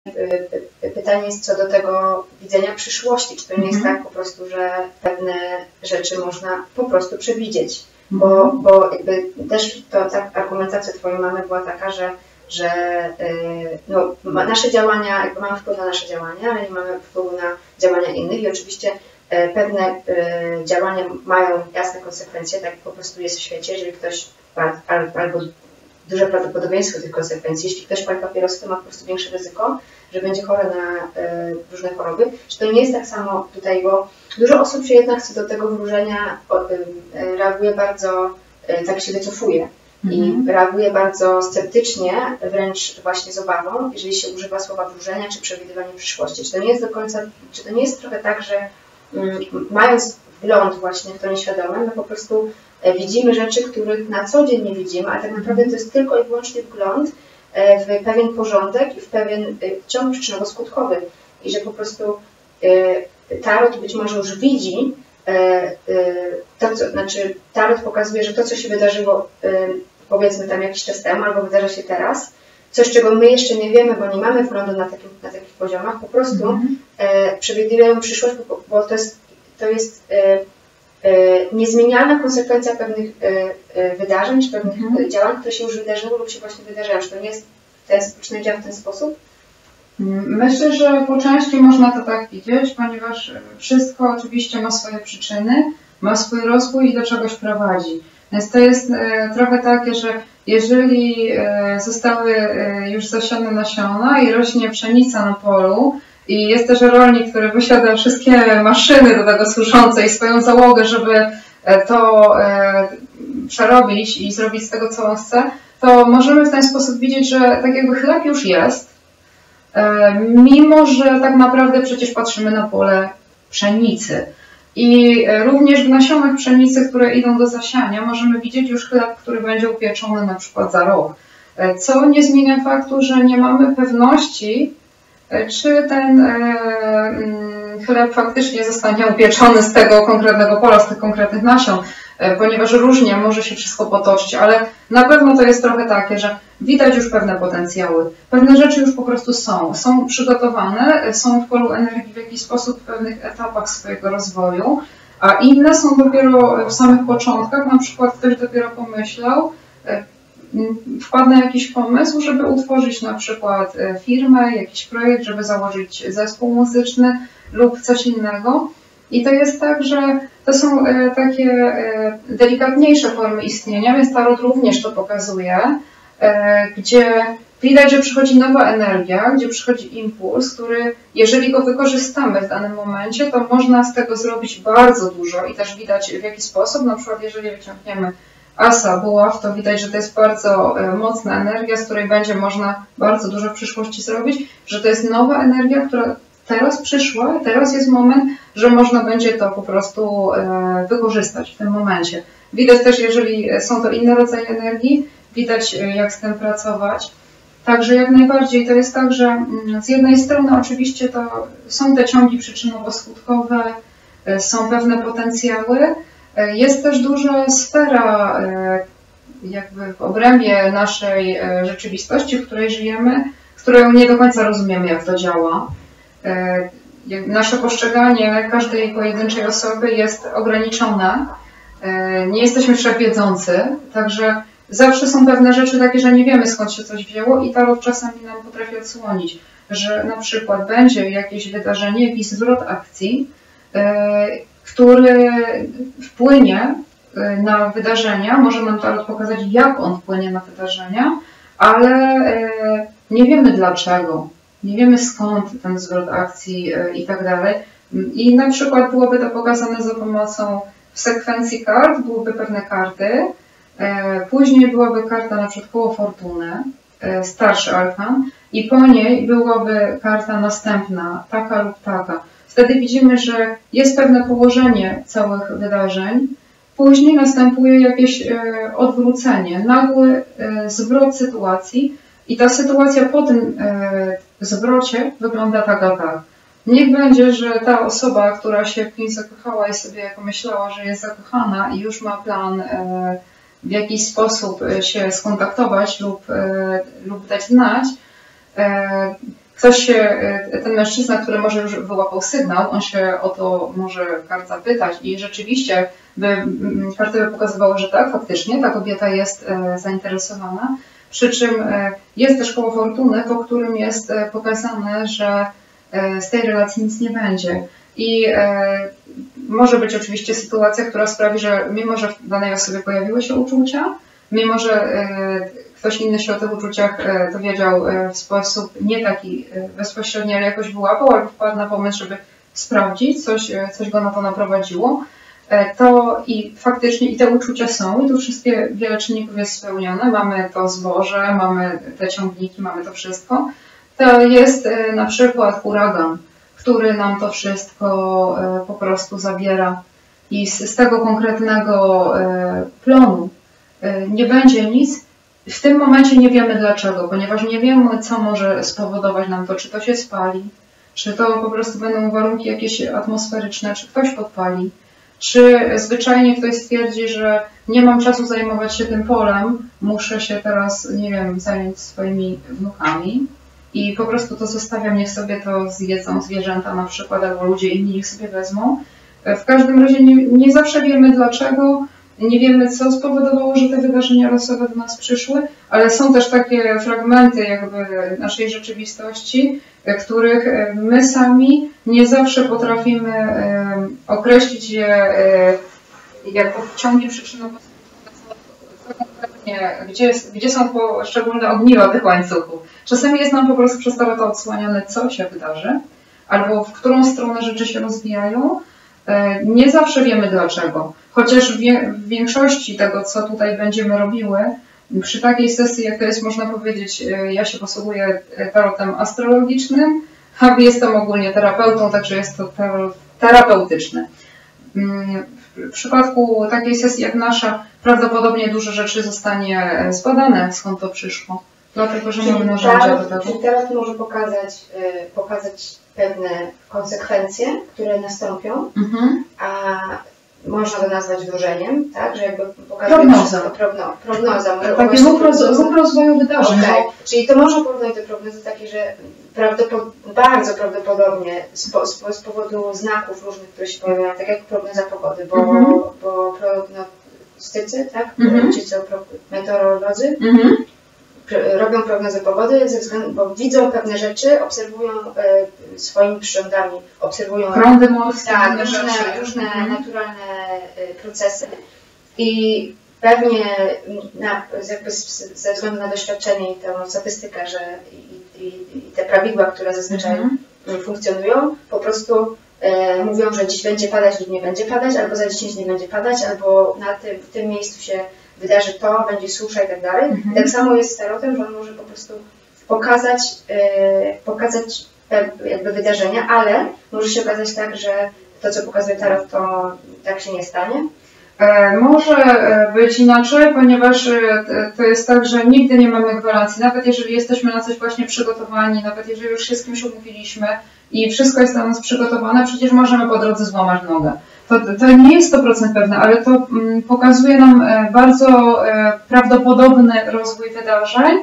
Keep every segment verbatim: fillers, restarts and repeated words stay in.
pytanie jest co do tego widzenia przyszłości. Czy to nie jest tak po prostu, że pewne rzeczy można po prostu przewidzieć? Bo, bo jakby też to, ta argumentacja twojej mamy była taka, że, że no, nasze działania, jakby mamy wpływ na nasze działania, ale nie mamy wpływu na działania innych i oczywiście pewne działania mają jasne konsekwencje, tak po prostu jest w świecie, jeżeli ktoś albo duże prawdopodobieństwo tych konsekwencji, jeśli ktoś pali papierosy, to ma po prostu większe ryzyko, że będzie chory na y, różne choroby. Czy to nie jest tak samo tutaj, bo dużo osób się jednak co do tego wróżenia y, y, reaguje bardzo, y, tak się wycofuje i mm-hmm. reaguje bardzo sceptycznie, wręcz właśnie z obawą, jeżeli się używa słowa wróżenia czy przewidywanie przyszłości. Czy to nie jest do końca, czy to nie jest trochę tak, że y, mając wgląd właśnie w to nieświadome, my po prostu widzimy rzeczy, których na co dzień nie widzimy, a tak naprawdę to jest tylko i wyłącznie wgląd w pewien porządek i w pewien ciąg przyczynowo-skutkowy. I że po prostu tarot być może już widzi to, co, znaczy tarot pokazuje, że to, co się wydarzyło powiedzmy tam jakiś czas temu, albo wydarza się teraz, coś, czego my jeszcze nie wiemy, bo nie mamy wglądu na, takim, na takich poziomach, po prostu mm-hmm. przewidują przyszłość, bo, bo to jest, to jest niezmienialna konsekwencja pewnych wydarzeń, czy pewnych mhm. działań, które się już wydarzyły lub się właśnie wydarzają. Czy to nie jest ten, nie działa w ten sposób? Myślę, że po części można to tak widzieć, ponieważ wszystko oczywiście ma swoje przyczyny, ma swój rozwój i do czegoś prowadzi. Więc to jest trochę takie, że jeżeli zostały już zasiane nasiona i rośnie pszenica na polu, i jest też rolnik, który posiada wszystkie maszyny do tego służące i swoją załogę, żeby to przerobić i zrobić z tego, co on chce, to możemy w ten sposób widzieć, że tak jakby chleb już jest, mimo że tak naprawdę przecież patrzymy na pole pszenicy. I również w nasionach pszenicy, które idą do zasiania, możemy widzieć już chleb, który będzie upieczony na przykład za rok. Co nie zmienia faktu, że nie mamy pewności, czy ten e, chleb faktycznie zostanie upieczony z tego konkretnego pola, z tych konkretnych nasion, e, ponieważ różnie może się wszystko potoczyć, ale na pewno to jest trochę takie, że widać już pewne potencjały. Pewne rzeczy już po prostu są, są przygotowane, są w polu energii w jakiś sposób w pewnych etapach swojego rozwoju, a inne są dopiero w samych początkach, na przykład ktoś dopiero pomyślał, e, wpadł na jakiś pomysł, żeby utworzyć na przykład firmę, jakiś projekt, żeby założyć zespół muzyczny lub coś innego. I to jest tak, że to są takie delikatniejsze formy istnienia, więc tarot również to pokazuje, gdzie widać, że przychodzi nowa energia, gdzie przychodzi impuls, który jeżeli go wykorzystamy w danym momencie, to można z tego zrobić bardzo dużo i też widać w jaki sposób, na przykład jeżeli wyciągniemy asa, buław, to widać, że to jest bardzo mocna energia, z której będzie można bardzo dużo w przyszłości zrobić, że to jest nowa energia, która teraz przyszła, teraz jest moment, że można będzie to po prostu wykorzystać w tym momencie. Widać też, jeżeli są to inne rodzaje energii, widać jak z tym pracować. Także jak najbardziej to jest tak, że z jednej strony oczywiście to są te ciągi przyczynowo-skutkowe, są pewne potencjały. Jest też duża sfera jakby w obrębie naszej rzeczywistości, w której żyjemy, z którą nie do końca rozumiemy, jak to działa. Nasze postrzeganie każdej pojedynczej osoby jest ograniczone. Nie jesteśmy wszechwiedzący, także zawsze są pewne rzeczy takie, że nie wiemy, skąd się coś wzięło i tarot czasami nam potrafi odsłonić, że na przykład będzie jakieś wydarzenie, jakiś zwrot akcji, który wpłynie na wydarzenia, może nam tarot pokazać, jak on wpłynie na wydarzenia, ale nie wiemy dlaczego, nie wiemy skąd ten zwrot akcji i tak dalej. I na przykład byłoby to pokazane za pomocą w sekwencji kart, byłyby pewne karty, później byłaby karta na przykład koło fortuny, starszy arkan i po niej byłaby karta następna, taka lub taka. Wtedy widzimy, że jest pewne położenie całych wydarzeń, później następuje jakieś odwrócenie, nagły zwrot sytuacji i ta sytuacja po tym zwrocie wygląda tak a tak. Niech będzie, że ta osoba, która się w kimś zakochała i sobie pomyślała, że jest zakochana i już ma plan w jakiś sposób się skontaktować lub, lub dać znać, ktoś się, ten mężczyzna, który może już wyłapał sygnał, on się o to może kart zapytać i rzeczywiście by, karty by pokazywały, że tak, faktycznie ta kobieta jest zainteresowana, przy czym jest też koło fortuny, po którym jest pokazane, że z tej relacji nic nie będzie. I może być oczywiście sytuacja, która sprawi, że mimo, że w danej osobie pojawiły się uczucia, mimo, że ktoś inny się o tych uczuciach dowiedział w sposób nie taki bezpośredni, ale jakoś wyłapał, albo wpadł na pomysł, żeby sprawdzić, coś, coś go na to naprowadziło, to i faktycznie i te uczucia są, i tu wszystkie, wiele czynników jest spełnione. Mamy to zboże, mamy te ciągniki, mamy to wszystko. To jest na przykład huragan, który nam to wszystko po prostu zabiera i z, z tego konkretnego plonu nie będzie nic. W tym momencie nie wiemy dlaczego, ponieważ nie wiemy, co może spowodować nam to, czy to się spali, czy to po prostu będą warunki jakieś atmosferyczne, czy ktoś podpali, czy zwyczajnie ktoś stwierdzi, że nie mam czasu zajmować się tym polem, muszę się teraz, nie wiem, zająć swoimi wnukami i po prostu to zostawiam, niech sobie to zjedzą zwierzęta na przykład, albo ludzie inni niech sobie wezmą. W każdym razie nie, nie zawsze wiemy dlaczego, nie wiemy, co spowodowało, że te wydarzenia losowe do nas przyszły, ale są też takie fragmenty jakby naszej rzeczywistości, których my sami nie zawsze potrafimy określić je jako ciągi przyczynowo-skutkowe, gdzie, gdzie są poszczególne ogniwa tych łańcuchów. Czasami jest nam po prostu przez tarota odsłaniane, co się wydarzy, albo w którą stronę rzeczy się rozwijają. Nie zawsze wiemy dlaczego, chociaż w większości tego, co tutaj będziemy robiły, przy takiej sesji, jak to jest, można powiedzieć, ja się posługuję tarotem astrologicznym, a jestem ogólnie terapeutą, także jest to tarot terapeutyczny. W przypadku takiej sesji jak nasza, prawdopodobnie dużo rzeczy zostanie zbadane, skąd to przyszło, dlatego że mamy narzędzia do tego. Czyli tarot może pokazać, pokazać pewne konsekwencje, które nastąpią, mhm. a można to nazwać wróżeniem, tak? Że jakby pokazuje prognoza. Progno, prognoza. Taki ruch rozwoju wydarzeń. Okay. Czyli to można porównać do prognozy takiej, że prawdopod bardzo prawdopodobnie z, po, z, z powodu znaków różnych, które się pojawiają, tak jak prognoza pogody, bo, mhm. bo prognostycy, tak? Mhm. Ci co meteorolodzy, mhm. robią prognozę pogody, ze względu, bo widzą pewne rzeczy, obserwują e, swoimi przyrządami, obserwują prądy morskie, tak, różne, różne mm. naturalne e, procesy i pewnie na, jakby ze względu na doświadczenie i tę statystykę, że i, i, i te prawidła, które zazwyczaj mm. funkcjonują, po prostu e, mówią, że dziś będzie padać lub nie będzie padać, albo za dziesięć dni będzie padać, albo na tym, w tym miejscu się wydarzy to, będzie susza i tak dalej. Mhm. Tak samo jest z tarotem, że on może po prostu pokazać, yy, pokazać jakby wydarzenia, ale może się okazać tak, że to, co pokazuje tarot, to tak się nie stanie. E, może być inaczej, ponieważ to jest tak, że nigdy nie mamy gwarancji. Nawet jeżeli jesteśmy na coś właśnie przygotowani, nawet jeżeli już się z kimś umówiliśmy i wszystko jest dla nas przygotowane, przecież możemy po drodze złamać nogę. To, to nie jest sto procent pewne, ale to mm, pokazuje nam e, bardzo e, prawdopodobny rozwój wydarzeń.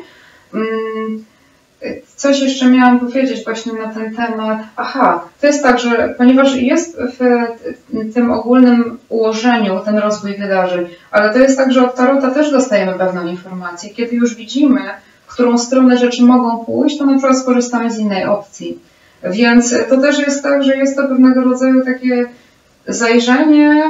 Mm, coś jeszcze miałam powiedzieć właśnie na ten temat. Aha, to jest tak, że ponieważ jest w tym ogólnym ułożeniu ten rozwój wydarzeń, ale to jest tak, że od tarota też dostajemy pewną informację. Kiedy już widzimy, w którą stronę rzeczy mogą pójść, to na przykład skorzystamy z innej opcji. Więc to też jest tak, że jest to pewnego rodzaju takie zajrzenie,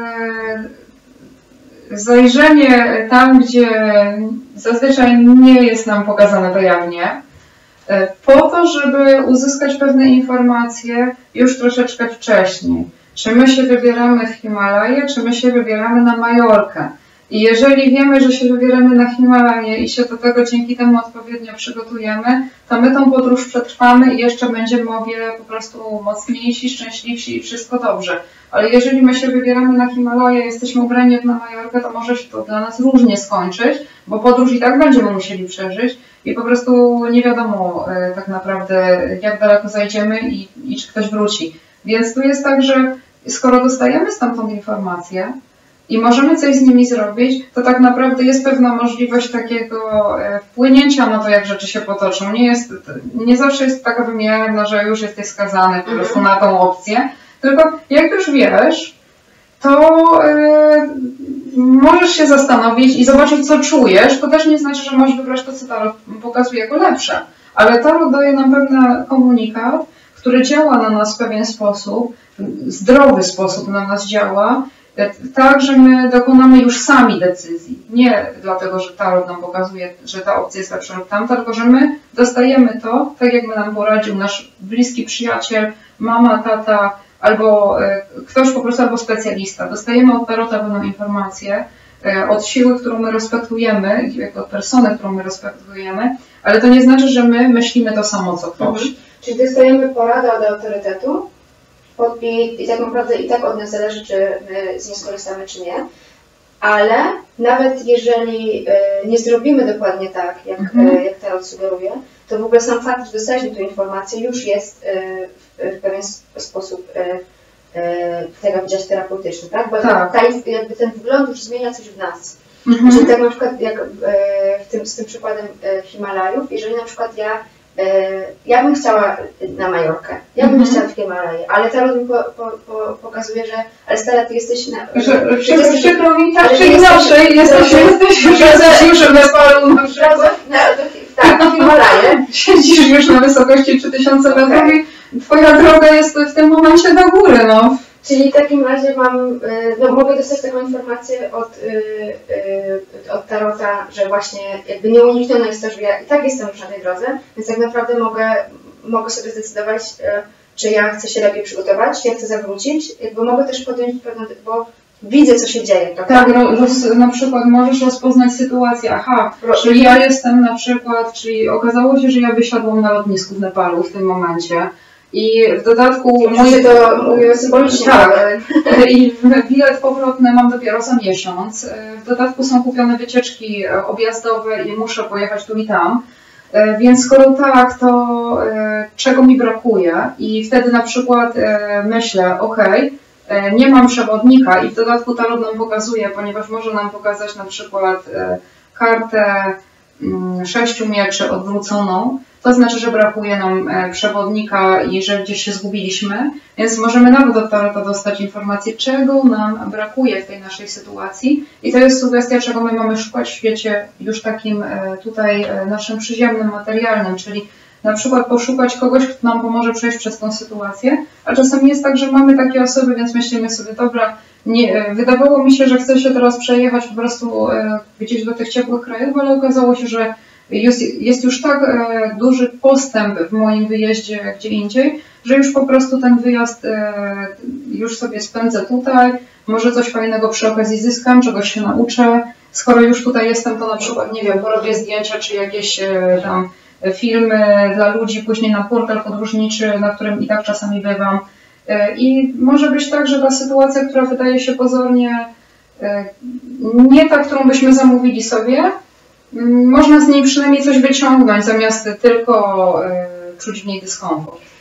zajrzenie tam, gdzie zazwyczaj nie jest nam pokazane to jawnie, po to, żeby uzyskać pewne informacje już troszeczkę wcześniej. Czy my się wybieramy w Himalaje, czy my się wybieramy na Majorkę. I jeżeli wiemy, że się wybieramy na Himalaje i się do tego dzięki temu odpowiednio przygotujemy, to my tą podróż przetrwamy i jeszcze będziemy o wiele po prostu mocniejsi, szczęśliwsi i wszystko dobrze. Ale jeżeli my się wybieramy na Himalaje, jesteśmy ubrani jak na Majorkę, to może się to dla nas różnie skończyć, bo podróż i tak będziemy musieli przeżyć i po prostu nie wiadomo e, tak naprawdę, jak daleko zajdziemy i, i czy ktoś wróci. Więc tu jest tak, że skoro dostajemy stamtąd informację, i możemy coś z nimi zrobić, to tak naprawdę jest pewna możliwość takiego wpłynięcia na to, jak rzeczy się potoczą. Nie jest, nie zawsze jest taka wymierna, że już jesteś skazany po prostu na tą opcję, tylko jak już wiesz, to yy, możesz się zastanowić i zobaczyć, co czujesz. To też nie znaczy, że możesz wybrać to, co tarot pokazuje jako lepsze, ale tarot daje nam pewien komunikat, który działa na nas w pewien sposób, zdrowy sposób na nas działa, tak, że my dokonamy już sami decyzji. Nie dlatego, że tarot nam pokazuje, że ta opcja jest lepsza lub tamta, tylko że my dostajemy to, tak jak my nam poradził nasz bliski przyjaciel, mama, tata, albo ktoś po prostu, albo specjalista. Dostajemy od tarota pewną informację, od siły, którą my respektujemy, od persony, którą my respektujemy, ale to nie znaczy, że my myślimy to samo, co ktoś. Mhm. Czyli dostajemy poradę od autorytetu i, i tak naprawdę i tak od nas zależy, czy my z niej skorzystamy, czy nie. Ale nawet jeżeli y, nie zrobimy dokładnie tak, jak, mhm. y, jak tarot sugeruje, to w ogóle sam fakt, że dostaliśmy tę informację, już jest y, w, w pewien sposób y, y, tego widzieć terapeutyczny, tak? Bo tak. Ta, jakby ten wygląd już zmienia coś w nas. Mhm. Czyli tak na przykład jak y, w tym, z tym przykładem y, Himalajów, jeżeli na przykład ja ja bym chciała na Majorkę, ja bym mm-hmm. chciała w Himalaje, ale tarot mi po, po, po, pokazuje, że ale stara, ty jesteś na... Że, że jesteś, przykro mi tak, czy inaczej, jesteś, jesteś już w Nepalu na przykład. Tak, na Himalaje. Siedzisz już na wysokości trzy tysiące metrów i twoja droga jest w tym momencie do góry, no. Czyli w takim razie mam, no mogę dostać taką informację od, od tarota, że właśnie jakby nieuniknione jest to, że ja i tak jestem już na tej drodze, więc tak naprawdę mogę, mogę sobie zdecydować, czy ja chcę się lepiej przygotować, czy ja chcę zawrócić, jakby mogę też podjąć pewne, bo widzę, co się dzieje, prawda? Tak, roz, na przykład możesz rozpoznać sytuację, aha, Pro... czyli ja jestem na przykład, czyli okazało się, że ja wysiadłam na lotnisku w Nepalu w tym momencie. I w dodatku... Moje to mówię symbolicznie. Tak. I bilet powrotny mam dopiero za miesiąc. W dodatku są kupione wycieczki objazdowe i muszę pojechać tu i tam. Więc skoro tak, to czego mi brakuje? I wtedy na przykład myślę, ok, nie mam przewodnika i w dodatku tarot nam pokazuje, ponieważ może nam pokazać na przykład kartę sześciu mieczy odwróconą, to znaczy, że brakuje nam przewodnika i że gdzieś się zgubiliśmy, więc możemy nawet od tarota dostać informację, czego nam brakuje w tej naszej sytuacji i to jest sugestia, czego my mamy szukać w świecie już takim tutaj naszym przyziemnym, materialnym, czyli na przykład poszukać kogoś, kto nam pomoże przejść przez tą sytuację, a czasami jest tak, że mamy takie osoby, więc myślimy sobie, dobra, nie, wydawało mi się, że chcę się teraz przejechać po prostu gdzieś do tych ciepłych krajów, ale okazało się, że jest, jest już tak e, duży postęp w moim wyjeździe gdzie indziej, że już po prostu ten wyjazd e, już sobie spędzę tutaj, może coś fajnego przy okazji zyskam, czegoś się nauczę. Skoro już tutaj jestem, to na przykład, nie wiem, porobię zdjęcia czy jakieś e, tam filmy dla ludzi, później na portal podróżniczy, na którym i tak czasami bywam. E, I może być tak, że ta sytuacja, która wydaje się pozornie e, nie ta, którą byśmy zamówili sobie, można z niej przynajmniej coś wyciągnąć, zamiast tylko y, czuć w niej dyskomfort.